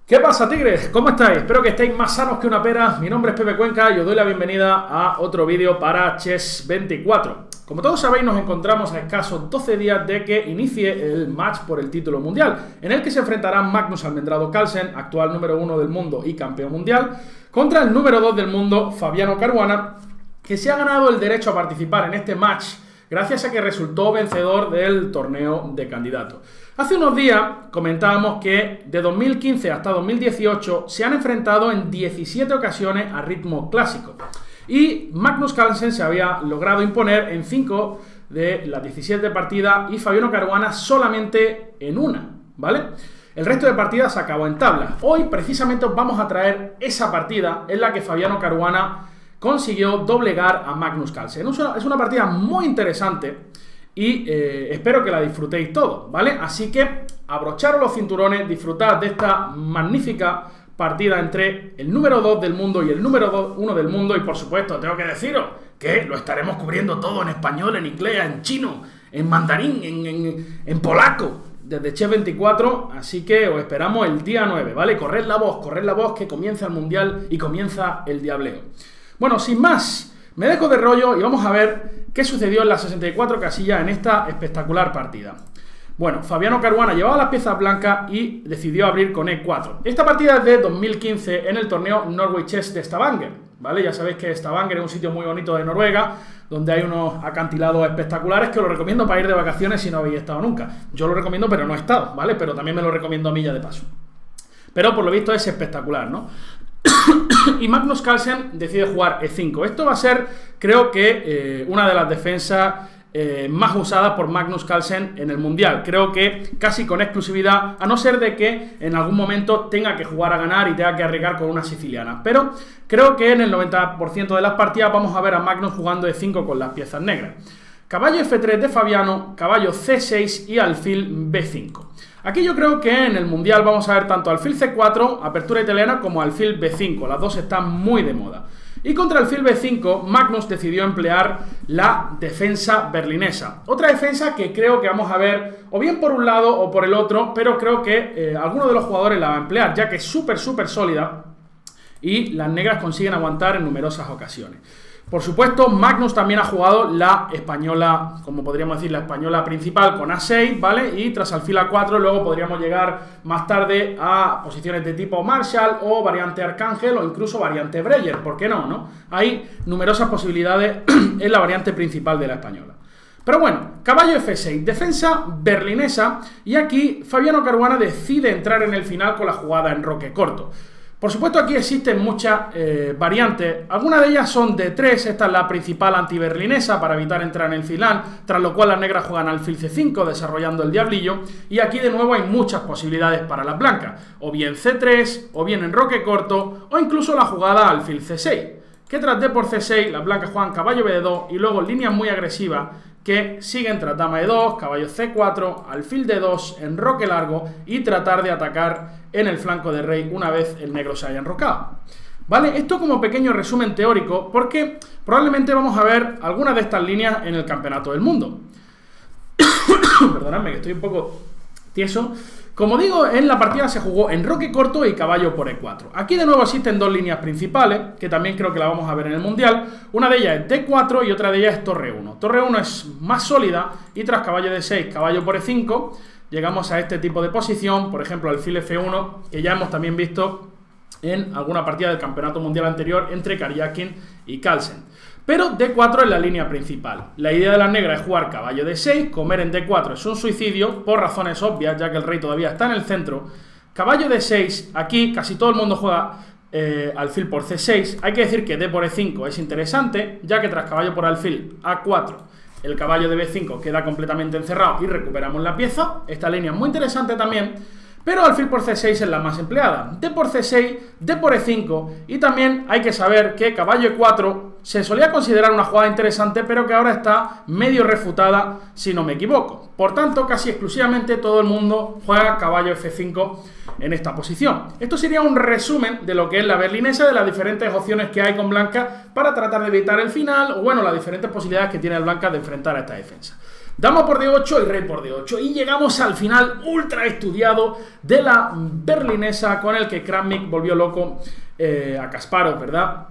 ¿Qué pasa, tigres? ¿Cómo estáis? Espero que estéis más sanos que una pera. Mi nombre es Pepe Cuenca y os doy la bienvenida a otro vídeo para Chess24. Como todos sabéis, nos encontramos a escasos 12 días de que inicie el match por el título mundial, en el que se enfrentarán Magnus Almendrado Carlsen, actual número 1 del mundo y campeón mundial, contra el número 2 del mundo, Fabiano Caruana, que se ha ganado el derecho a participar en este match gracias a que resultó vencedor del torneo de candidatos. Hace unos días comentábamos que de 2015 hasta 2018 se han enfrentado en 17 ocasiones a ritmo clásico. Y Magnus Carlsen se había logrado imponer en 5 de las 17 partidas y Fabiano Caruana solamente en una, ¿vale? El resto de partidas se acabó en tabla. Hoy precisamente os vamos a traer esa partida en la que Fabiano Caruana consiguió doblegar a Magnus Carlsen. Es una partida muy interesante y espero que la disfrutéis todos, ¿vale? Así que abrocharos los cinturones, disfrutad de esta magnífica partida entre el número 2 del mundo y el número 1 del mundo. Y por supuesto, tengo que deciros que lo estaremos cubriendo todo en español, en inglés, en chino, en mandarín, en polaco, desde Chess24. Así que os esperamos el día 9, ¿vale? Corred la voz, que comienza el mundial y comienza el diableo. Bueno, sin más, me dejo de rollo y vamos a ver qué sucedió en las 64 casillas en esta espectacular partida. Bueno, Fabiano Caruana llevaba las piezas blancas y decidió abrir con E4. Esta partida es de 2015 en el torneo Norway Chess de Stavanger, ¿vale? Ya sabéis que Stavanger es un sitio muy bonito de Noruega, donde hay unos acantilados espectaculares que os lo recomiendo para ir de vacaciones si no habéis estado nunca. Yo lo recomiendo, pero no he estado, ¿vale? Pero también me lo recomiendo a mí ya de paso. Pero por lo visto es espectacular, ¿no? Y Magnus Carlsen decide jugar E5. Esto va a ser, creo que, una de las defensas más usadas por Magnus Carlsen en el mundial. Creo que casi con exclusividad, a no ser de que en algún momento tenga que jugar a ganar y tenga que arriesgar con una siciliana. Pero creo que en el 90% de las partidas vamos a ver a Magnus jugando E5 con las piezas negras. Caballo F3 de Fabiano, caballo C6 y alfil B5. Aquí yo creo que en el mundial vamos a ver tanto alfil C4, apertura italiana, como alfil B5. Las dos están muy de moda. Y contra alfil B5, Magnus decidió emplear la defensa berlinesa. Otra defensa que creo que vamos a ver o bien por un lado o por el otro, pero creo que alguno de los jugadores la va a emplear, ya que es súper sólida y las negras consiguen aguantar en numerosas ocasiones. Por supuesto, Magnus también ha jugado la española, como podríamos decir, la española principal con A6, ¿vale? Y tras alfil A4 luego podríamos llegar más tarde a posiciones de tipo Marshall o variante Arcángel o incluso variante Breyer, ¿por qué no, no? Hay numerosas posibilidades en la variante principal de la española. Pero bueno, caballo F6, defensa berlinesa, y aquí Fabiano Caruana decide entrar en el final con la jugada en roque corto. Por supuesto, aquí existen muchas variantes, algunas de ellas son de 3, esta es la principal antiberlinesa para evitar entrar en el final, tras lo cual las negras juegan alfil C5 desarrollando el diablillo, y aquí de nuevo hay muchas posibilidades para las blancas, o bien C3, o bien en roque corto, o incluso la jugada alfil C6, que tras D por C6 las blancas juegan caballo B2 y luego líneas muy agresivas que siguen tras dama E2, caballo C4, alfil D2, enroque largo y tratar de atacar en el flanco de rey una vez el negro se haya enrocado. ¿Vale? Esto como pequeño resumen teórico, porque probablemente vamos a ver algunas de estas líneas en el campeonato del mundo. Perdonadme que estoy un poco tieso. Como digo, en la partida se jugó en roque corto y caballo por E4. Aquí de nuevo existen dos líneas principales, que también creo que la vamos a ver en el mundial. Una de ellas es D4 y otra de ellas es torre 1. Torre 1 es más sólida y tras caballo D6, caballo por E5, llegamos a este tipo de posición, por ejemplo, alfil F1, que ya hemos también visto en alguna partida del campeonato mundial anterior entre Karyakin y Carlsen. Pero D4 es la línea principal. La idea de las negras es jugar caballo D6, comer en D4 es un suicidio, por razones obvias, ya que el rey todavía está en el centro. Caballo D6, aquí casi todo el mundo juega alfil por C6. Hay que decir que D por E5 es interesante, ya que tras caballo por alfil A4, el caballo de B5 queda completamente encerrado y recuperamos la pieza. Esta línea es muy interesante también. Pero alfil por C6 es la más empleada. D por C6, D por E5, y también hay que saber que caballo E4 se solía considerar una jugada interesante, pero que ahora está medio refutada, si no me equivoco. Por tanto, casi exclusivamente todo el mundo juega caballo F5 en esta posición. Esto sería un resumen de lo que es la berlinesa, de las diferentes opciones que hay con blanca para tratar de evitar el final, o bueno, las diferentes posibilidades que tiene el blanca de enfrentar a esta defensa. Dama por D8 y rey por D8. Y llegamos al final ultra estudiado de la berlinesa, con el que Kramnik volvió loco a Kasparov, ¿verdad?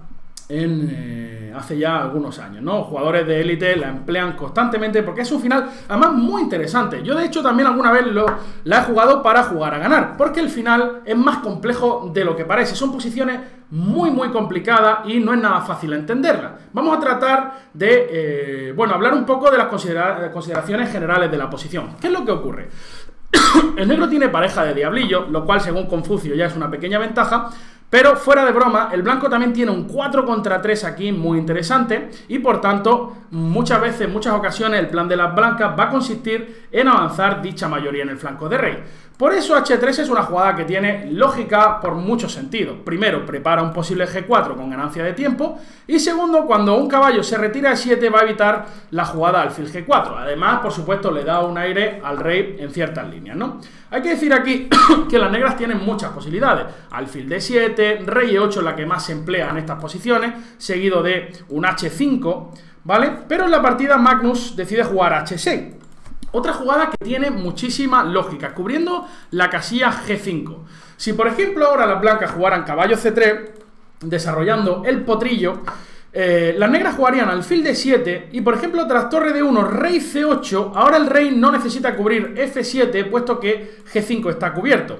Hace ya algunos años, ¿no? Jugadores de élite la emplean constantemente porque es un final, además, muy interesante. Yo, de hecho, también alguna vez la he jugado para jugar a ganar, porque el final es más complejo de lo que parece. Son posiciones muy, muy complicadas y no es nada fácil entenderlas. Vamos a tratar de, bueno, hablar un poco de las consideraciones generales de la posición. ¿Qué es lo que ocurre? El negro tiene pareja de diablillo, lo cual, según Confucio, ya es una pequeña ventaja. Pero fuera de broma, el blanco también tiene un 4 contra 3 aquí muy interesante y, por tanto, muchas veces, en muchas ocasiones, el plan de las blancas va a consistir en avanzar dicha mayoría en el flanco de rey. Por eso H3 es una jugada que tiene lógica por muchos sentidos. Primero, prepara un posible G4 con ganancia de tiempo, y segundo, cuando un caballo se retira a E7 va a evitar la jugada alfil G4. Además, por supuesto, le da un aire al rey en ciertas líneas, ¿no? Hay que decir aquí que las negras tienen muchas posibilidades. Alfil D7, rey E8 es la que más se emplea en estas posiciones, seguido de un H5, ¿vale? Pero en la partida Magnus decide jugar H6. Otra jugada que tiene muchísima lógica, cubriendo la casilla G5. Si, por ejemplo, ahora las blancas jugaran caballo C3, desarrollando el potrillo, las negras jugarían alfil D7 y, por ejemplo, tras torre D1, rey C8, ahora el rey no necesita cubrir F7, puesto que G5 está cubierto.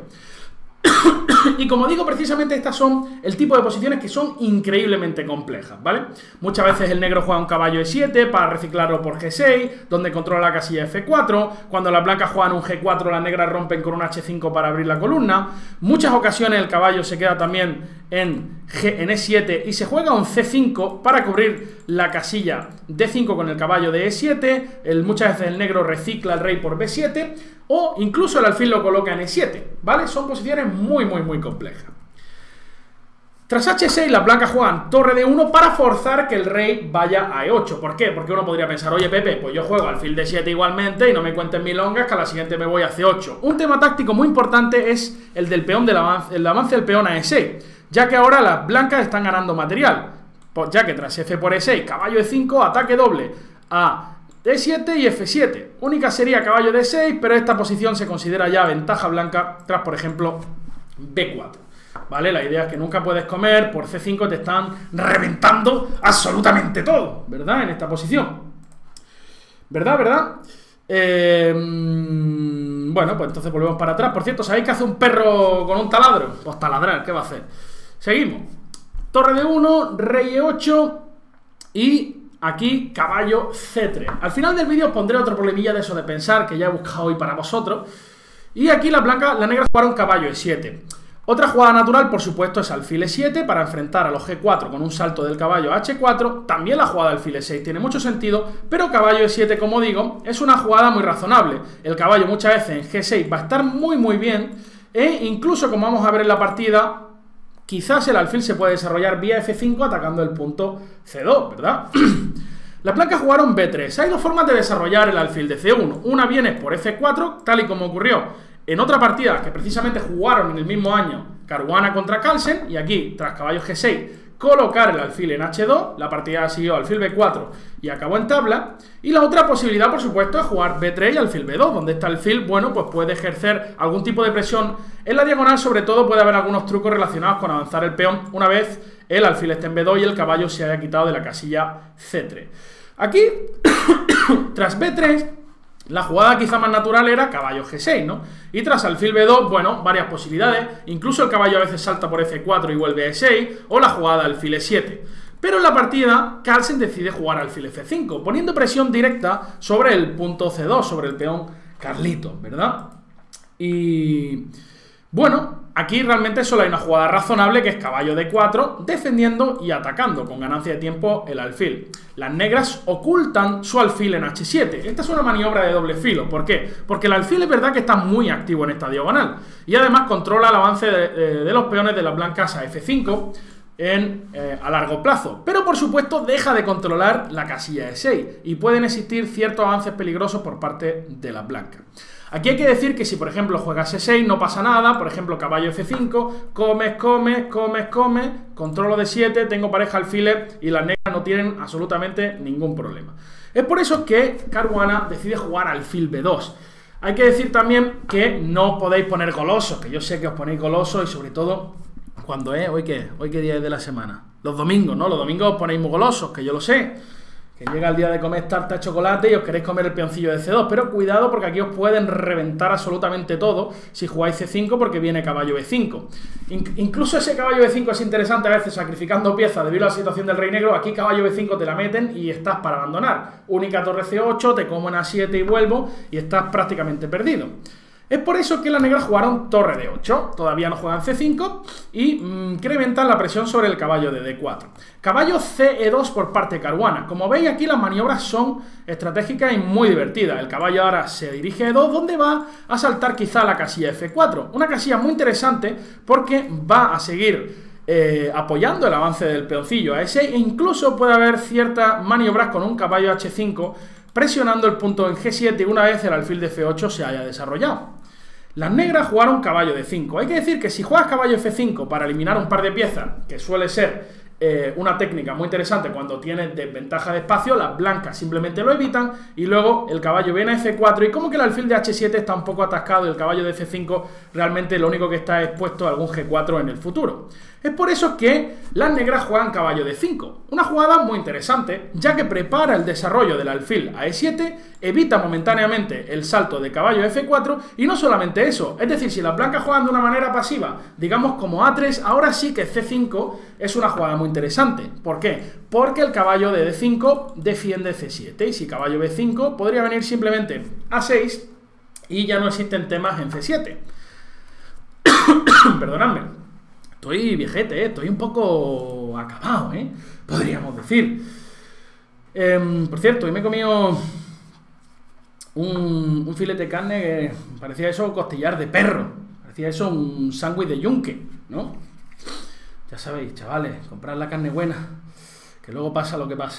Y como digo, precisamente estas son el tipo de posiciones que son increíblemente complejas, ¿vale? Muchas veces el negro juega un caballo E7 para reciclarlo por G6, donde controla la casilla F4. Cuando las blancas juegan un G4, las negras rompen con un H5 para abrir la columna. Muchas ocasiones el caballo se queda también en E7 y se juega un C5 para cubrir la casilla D5 con el caballo de E7. Muchas veces el negro recicla al rey por B7, o incluso el alfil lo coloca en E7, ¿vale? Son posiciones muy, muy, muy complejas. Tras H6, las blancas juegan torre D1 para forzar que el rey vaya a E8. ¿Por qué? Porque uno podría pensar, oye, Pepe, pues yo juego alfil D7 igualmente y no me cuenten milongas, que a la siguiente me voy a C8. Un tema táctico muy importante es el del peón el avance del peón a E6, ya que ahora las blancas están ganando material, ya que tras F por E6, caballo E5, ataque doble a D7 y F7. Única sería caballo D6, pero esta posición se considera ya ventaja blanca tras, por ejemplo, B4. ¿Vale? La idea es que nunca puedes comer, por C5 te están reventando absolutamente todo, ¿verdad? En esta posición. ¿Verdad? Bueno, pues entonces volvemos para atrás. Por cierto, ¿sabéis qué hace un perro con un taladro? Pues taladrar, ¿qué va a hacer? Seguimos. Torre D1, rey E8 y aquí caballo C3. Al final del vídeo os pondré otro problemilla de eso de pensar que ya he buscado hoy para vosotros. Y aquí las negras jugaron caballo E7. Otra jugada natural, por supuesto, es alfil E7 para enfrentar a los G4 con un salto del caballo a H4. También la jugada alfil E6 tiene mucho sentido, pero caballo E7, como digo, es una jugada muy razonable. El caballo muchas veces en G6 va a estar muy, muy bien, e incluso, como vamos a ver en la partida, quizás el alfil se puede desarrollar vía F5 atacando el punto C2, ¿verdad? Las blancas jugaron B3. Hay dos formas de desarrollar el alfil de C1. Una viene por F4, tal y como ocurrió en otra partida que precisamente jugaron en el mismo año, Caruana contra Carlsen, y aquí, tras caballo G6, colocar el alfil en H2. La partida siguió alfil B4 y acabó en tabla. Y la otra posibilidad, por supuesto, es jugar B3 y alfil B2, donde este alfil, bueno, pues puede ejercer algún tipo de presión en la diagonal. Sobre todo puede haber algunos trucos relacionados con avanzar el peón una vez el alfil esté en B2 y el caballo se haya quitado de la casilla C3. Aquí, tras B3, la jugada quizá más natural era caballo G6, ¿no? Y tras alfil B2, bueno, varias posibilidades. Incluso el caballo a veces salta por F4 y vuelve a E6, o la jugada alfil E7. Pero en la partida, Carlsen decide jugar alfil F5, poniendo presión directa sobre el punto C2, sobre el peón Carlito, ¿verdad? Y bueno, aquí realmente solo hay una jugada razonable, que es caballo D4, defendiendo y atacando con ganancia de tiempo el alfil. Las negras ocultan su alfil en H7. Esta es una maniobra de doble filo. ¿Por qué? Porque el alfil es verdad que está muy activo en esta diagonal y además controla el avance de los peones de las blancas a F5 a largo plazo, pero por supuesto deja de controlar la casilla E6 y pueden existir ciertos avances peligrosos por parte de las blancas. Aquí hay que decir que si, por ejemplo, juegas E6 no pasa nada. Por ejemplo, caballo F5, comes, controlo D7, tengo pareja alfiles y las negras no tienen absolutamente ningún problema. Es por eso que Caruana decide jugar alfil B2. Hay que decir también que no podéis poner golosos, que yo sé que os ponéis golosos y sobre todo cuando es, ¿hoy qué día es de la semana? Los domingos, ¿no? Los domingos os ponéis muy golosos, que yo lo sé. Que llega el día de comer tarta de chocolate y os queréis comer el peoncillo de C2, pero cuidado porque aquí os pueden reventar absolutamente todo si jugáis C5 porque viene caballo B5. Incluso ese caballo B5 es interesante a veces sacrificando piezas debido a la situación del rey negro. Aquí caballo B5 te la meten y estás para abandonar. Única torre C8, te como en A7 y vuelvo y estás prácticamente perdido. Es por eso que las negras jugaron torre de 8, todavía no juegan C5 y incrementan la presión sobre el caballo de D4. Caballo CE2 por parte de Caruana. Como veis aquí las maniobras son estratégicas y muy divertidas. El caballo ahora se dirige a E2 donde va a saltar quizá la casilla F4. Una casilla muy interesante porque va a seguir apoyando el avance del peoncillo a E6 e incluso puede haber ciertas maniobras con un caballo H5 presionando el punto en G7 una vez el alfil de F8 se haya desarrollado. Las negras jugaron caballo de 5. Hay que decir que si juegas caballo F5 para eliminar un par de piezas, que suele ser una técnica muy interesante cuando tienes desventaja de espacio, las blancas simplemente lo evitan y luego el caballo viene a F4 y como que el alfil de H7 está un poco atascado y el caballo de F5 realmente lo único que está expuesto a algún G4 en el futuro. Es por eso que las negras juegan caballo de 5. Una jugada muy interesante, ya que prepara el desarrollo del alfil a E7, evita momentáneamente el salto de caballo a F4 y no solamente eso, es decir, si las blancas juegan de una manera pasiva, digamos como A3, ahora sí que C5 es una jugada muy interesante. ¿Por qué? Porque el caballo de D5 defiende C7 y si caballo B5 podría venir simplemente A6 y ya no existen temas en C7. Perdonadme. Estoy viejete, estoy un poco acabado, podríamos decir. Por cierto, hoy me he comido un filete de carne que parecía eso costillar de perro. Parecía eso un sándwich de yunque, ¿no? Ya sabéis, chavales, comprad la carne buena, que luego pasa lo que pasa.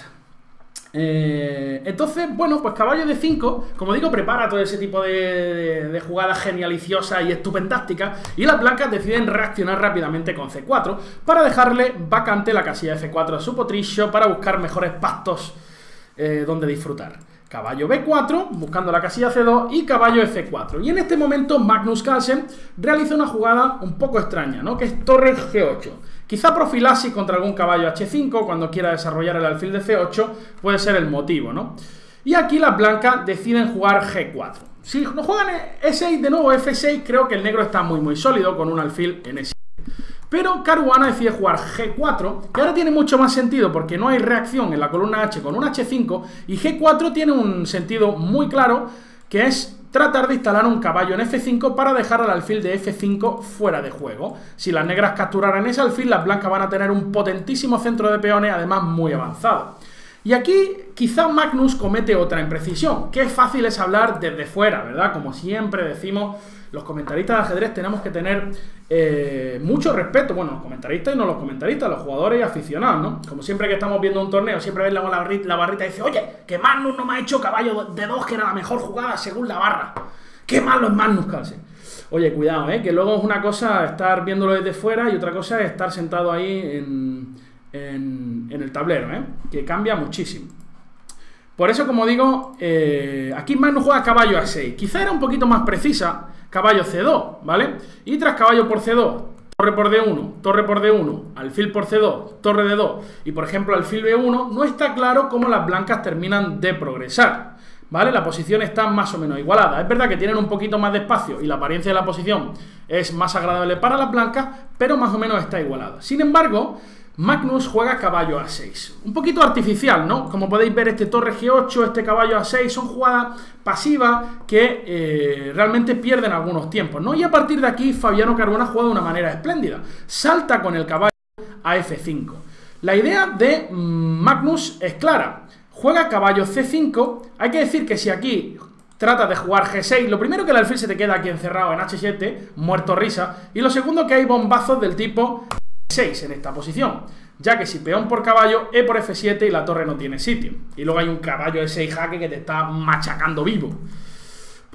Entonces, bueno, pues caballo de 5, como digo, prepara todo ese tipo de jugadas genialiciosas y estupendásticas y las blancas deciden reaccionar rápidamente con C4 para dejarle vacante la casilla F4 a su potrillo para buscar mejores pastos donde disfrutar. Caballo B4, buscando la casilla C2 y caballo F4. Y en este momento Magnus Carlsen realiza una jugada un poco extraña, ¿no? Que es torre G8. Quizá profilaxis contra algún caballo H5 cuando quiera desarrollar el alfil de C8 puede ser el motivo, ¿no? Y aquí las blancas deciden jugar G4. Si no juegan E6 de nuevo F6, creo que el negro está muy sólido con un alfil en E7. Pero Caruana decide jugar G4, que ahora tiene mucho más sentido porque no hay reacción en la columna H con un H5 y G4 tiene un sentido muy claro que es tratar de instalar un caballo en F5 para dejar al alfil de F5 fuera de juego. Si las negras capturaran ese alfil, las blancas van a tener un potentísimo centro de peones, además muy avanzado. Y aquí quizá Magnus comete otra imprecisión. Qué fácil es hablar desde fuera, ¿verdad? Como siempre decimos, los comentaristas de ajedrez tenemos que tener mucho respeto. Bueno, los comentaristas y no los comentaristas, los jugadores y aficionados, ¿no? Como siempre que estamos viendo un torneo, siempre ves la barrita y dice, oye, que Magnus no me ha hecho caballo de 2, que era la mejor jugada según la barra. Qué malo es Magnus Carlsen. Oye, cuidado, que luego es una cosa estar viéndolo desde fuera y otra cosa es estar sentado ahí en el tablero, que cambia muchísimo. Por eso, como digo, aquí Magnus juega caballo A6. Quizá era un poquito más precisa caballo C2, ¿vale? Y tras caballo por C2, torre por D1, torre por D1, alfil por C2, torre D2 y, por ejemplo, alfil B1, no está claro cómo las blancas terminan de progresar, ¿vale? La posición está más o menos igualada. Es verdad que tienen un poquito más de espacio y la apariencia de la posición es más agradable para las blancas, pero más o menos está igualada. Sin embargo, Magnus juega caballo A6. Un poquito artificial, ¿no? Como podéis ver, este torre G8, este caballo A6 son jugadas pasivas que realmente pierden algunos tiempos, ¿no? Y a partir de aquí, Fabiano Caruana juega de una manera espléndida. Salta con el caballo a F5. La idea de Magnus es clara. Juega caballo C5. Hay que decir que si aquí trata de jugar G6, lo primero que el alfil se te queda aquí encerrado en H7, muerto risa. Y lo segundo que hay bombazos del tipo 6 en esta posición, ya que si peón por caballo, E por F7 y la torre no tiene sitio. Y luego hay un caballo de 6 jaque que te está machacando vivo.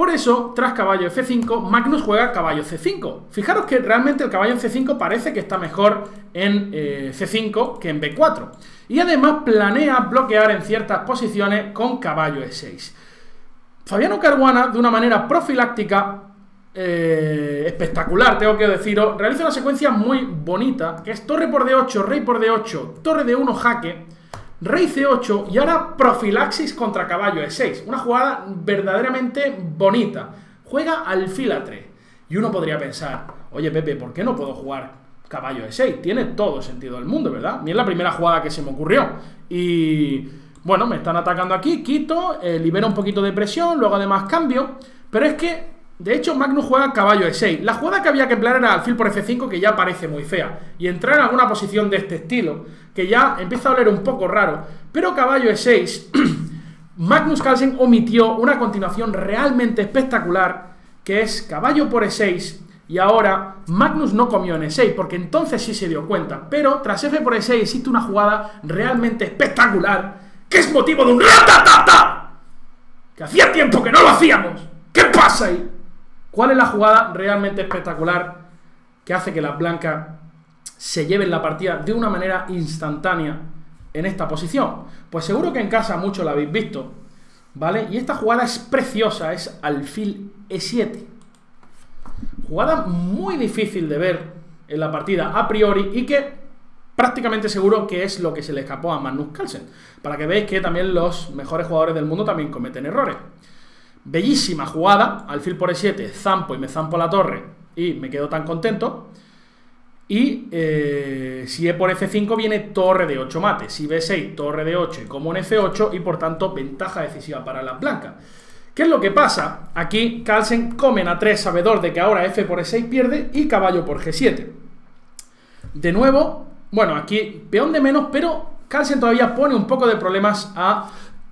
Por eso, tras caballo F5, Magnus juega caballo C5. Fijaros que realmente el caballo en C5 parece que está mejor en C5 que en B4. Y además planea bloquear en ciertas posiciones con caballo E6. Fabiano Caruana, de una manera profiláctica, espectacular, tengo que deciros, realiza una secuencia muy bonita, que es torre por D8, rey por D8, torre D1 jaque, rey C8 y ahora profilaxis contra caballo E6. Una jugada verdaderamente bonita. Juega alfil A3. Y uno podría pensar, oye Pepe, ¿por qué no puedo jugar caballo E6? Tiene todo el sentido del mundo, ¿verdad? A mí es la primera jugada que se me ocurrió. Y bueno, me están atacando aquí, quito, libero un poquito de presión, luego además cambio. Pero es que, de hecho, Magnus juega caballo E6. La jugada que había que emplear era alfil por F5, que ya parece muy fea. Y entrar en alguna posición de este estilo, que ya empieza a oler un poco raro. Pero caballo E6, Magnus Carlsen omitió una continuación realmente espectacular, que es caballo por E6. Y ahora Magnus no comió en E6, porque entonces sí se dio cuenta. Pero tras F por E6 existe una jugada realmente espectacular, que es motivo de un ratatata, que hacía tiempo que no lo hacíamos. ¿Qué pasa ahí? ¿Cuál es la jugada realmente espectacular que hace que las blancas se lleven la partida de una manera instantánea en esta posición? Pues seguro que en casa muchos la habéis visto, ¿vale? Y esta jugada es preciosa, es alfil E7. Jugada muy difícil de ver en la partida a priori y que prácticamente seguro que es lo que se le escapó a Magnus Carlsen. Para que veáis que también los mejores jugadores del mundo también cometen errores. Bellísima jugada, alfil por E7, zampo y me zampo la torre y me quedo tan contento. Y si E por F5 viene torre de 8 mate, si B6 torre de 8 y como en F8 y por tanto ventaja decisiva para las blancas. ¿Qué es lo que pasa? Aquí Carlsen come en A3 sabedor de que ahora F por E6 pierde y caballo por G7. De nuevo, bueno, aquí peón de menos, pero Carlsen todavía pone un poco de problemas a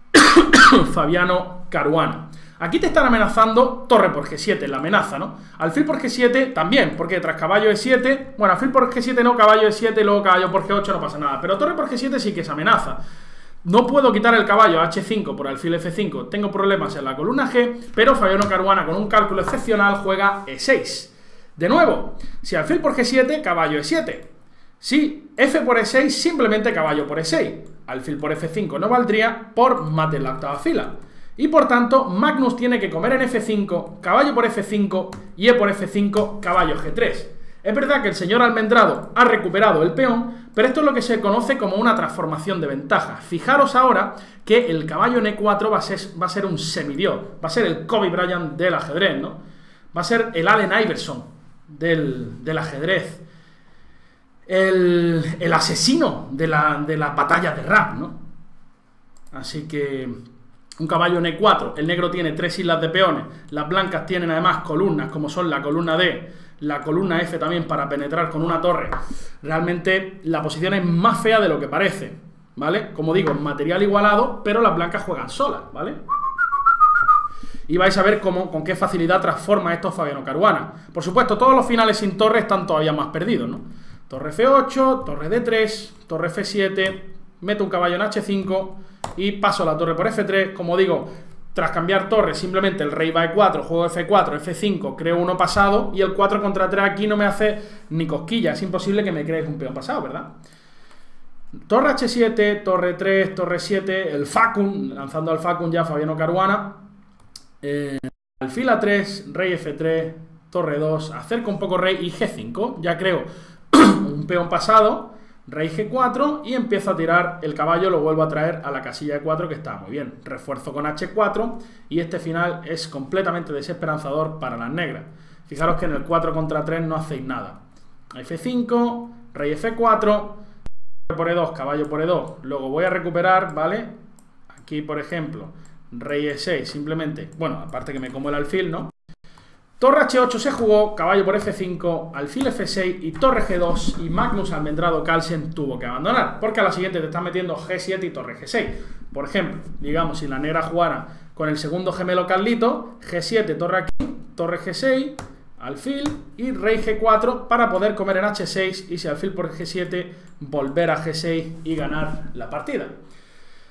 Fabiano Caruana. Aquí te están amenazando torre por G7, la amenaza, ¿no? Alfil por G7 también, porque tras caballo E7, bueno, alfil por G7 no, caballo E7 y luego caballo por G8 no pasa nada, pero torre por G7 sí que es amenaza. No puedo quitar el caballo a H5 por alfil F5, tengo problemas en la columna G, pero Fabiano Caruana con un cálculo excepcional juega E6. De nuevo, si alfil por G7, caballo E7. Si F por E6, simplemente caballo por E6. Alfil por F5 no valdría por mate en la octava fila. Y por tanto, Magnus tiene que comer en F5, caballo por F5 y E por F5, caballo G3. Es verdad que el señor Almendrado ha recuperado el peón, pero esto es lo que se conoce como una transformación de ventaja. Fijaros ahora que el caballo en E4 va a ser un semidios, va a ser el Kobe Bryant del ajedrez, ¿no? Va a ser el Allen Iverson del ajedrez, el asesino de la batalla de rap, ¿no? Así que un caballo en E4, el negro tiene 3 islas de peones, las blancas tienen además columnas como son la columna D, la columna F también para penetrar con una torre. Realmente la posición es más fea de lo que parece, ¿vale? Como digo, material igualado, pero las blancas juegan solas, ¿vale? Y vais a ver con qué facilidad transforma esto Fabiano Caruana. Por supuesto, todos los finales sin torre están todavía más perdidos, ¿no? Torre F8, torre D3, torre F7, meto un caballo en H5 y paso la torre por F3, como digo. Tras cambiar torre, simplemente el rey va a E4, juego F4, F5, creo uno pasado y el 4 contra 3 aquí no me hace ni cosquilla. Es imposible que me crees un peón pasado, ¿verdad? Torre H7, torre 3, torre 7, el Facun, lanzando al Facun ya Fabiano Caruana. Alfil A3, rey F3, torre 2, acerco un poco rey y G5, ya creo un peón pasado. Rey G4 y empiezo a tirar el caballo, lo vuelvo a traer a la casilla de 4 que está muy bien. Refuerzo con H4 y este final es completamente desesperanzador para las negras. Fijaros que en el 4 contra 3 no hacéis nada. F5, rey F4, por E2, caballo por E2. Luego voy a recuperar, ¿vale? Aquí, por ejemplo, rey E6, simplemente, bueno, aparte que me como el alfil, ¿no? Torre H8 se jugó, caballo por F5, alfil F6 y torre G2 y Magnus Almendrado Carlsen tuvo que abandonar, porque a la siguiente te están metiendo G7 y torre G6. Por ejemplo, digamos, si la negra jugara con el segundo gemelo Carlito, G7, torre aquí, torre G6, alfil y rey G4 para poder comer en H6 y si alfil por G7 volver a G6 y ganar la partida.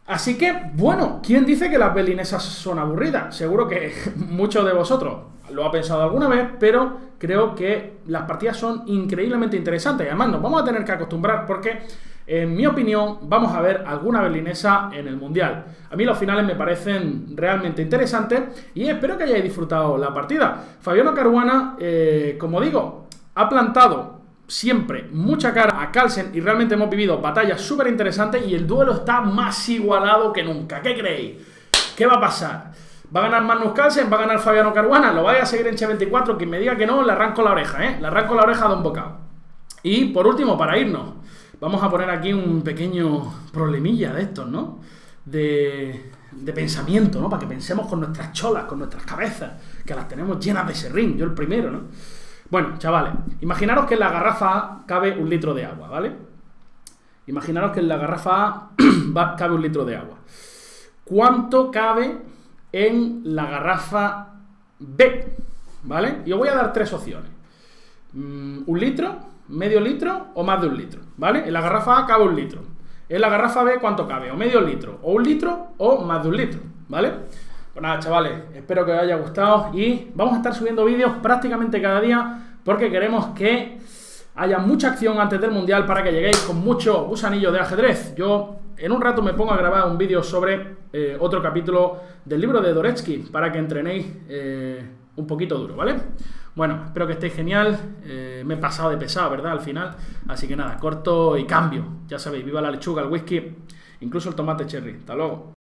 Así que, bueno, ¿quién dice que las berlinesas son aburridas? Seguro que muchos de vosotros lo ha pensado alguna vez, pero creo que las partidas son increíblemente interesantes. Y además nos vamos a tener que acostumbrar porque, en mi opinión, vamos a ver alguna berlinesa en el Mundial. A mí los finales me parecen realmente interesantes y espero que hayáis disfrutado la partida. Fabiano Caruana, como digo, ha plantado siempre mucha cara a Carlsen y realmente hemos vivido batallas súper interesantes y el duelo está más igualado que nunca. ¿Qué creéis? ¿Qué va a pasar? ¿Va a ganar Magnus Carlsen? ¿Va a ganar Fabiano Caruana? ¿Lo vais a seguir en Che24? Quien me diga que no, le arranco la oreja, ¿eh? Le arranco la oreja de un bocado. Y por último, para irnos, vamos a poner aquí un pequeño problemilla de estos, ¿no? De pensamiento, ¿no? Para que pensemos con nuestras cholas, con nuestras cabezas, que las tenemos llenas de serrín, yo el primero, ¿no? Bueno, chavales, imaginaros que en la garrafa A cabe 1 litro de agua, ¿vale? Imaginaros que en la garrafa A cabe 1 litro de agua. ¿Cuánto cabe en la garrafa B? ¿Vale? Y os voy a dar 3 opciones. 1 litro, medio litro o más de 1 litro, ¿vale? En la garrafa A cabe 1 litro. En la garrafa B, ¿cuánto cabe? O medio litro, o 1 litro, o más de 1 litro, ¿vale? Pues nada, chavales, espero que os haya gustado y vamos a estar subiendo vídeos prácticamente cada día porque queremos que haya mucha acción antes del Mundial para que lleguéis con mucho gusanillo de ajedrez. Yo en un rato me pongo a grabar un vídeo sobre otro capítulo del libro de Dvoretsky para que entrenéis un poquito duro, ¿vale? Bueno, espero que estéis genial. Me he pasado de pesado, ¿verdad? Al final. Así que nada, corto y cambio. Ya sabéis, viva la lechuga, el whisky, incluso el tomate cherry. Hasta luego.